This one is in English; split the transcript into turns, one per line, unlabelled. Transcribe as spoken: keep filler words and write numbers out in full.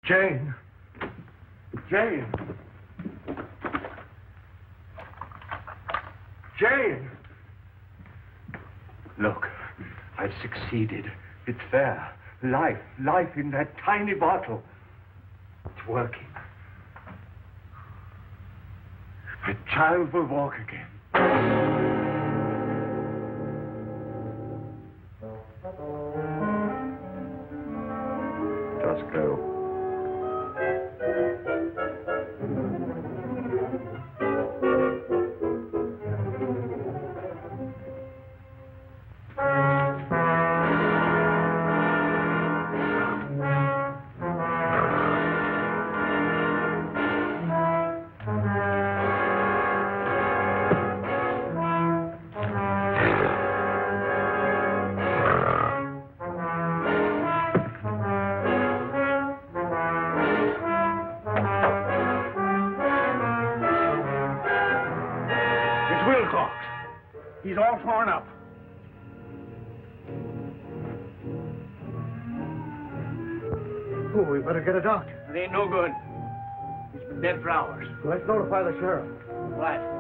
Jane. Jane. Jane. Look, I've succeeded. It's there. Life, life in that tiny bottle. It's working. The child will walk again. Just go.
He's all torn up.
Oh, we better get a doctor.
It ain't no good. He's been dead for hours.
Let's notify the sheriff.
Right.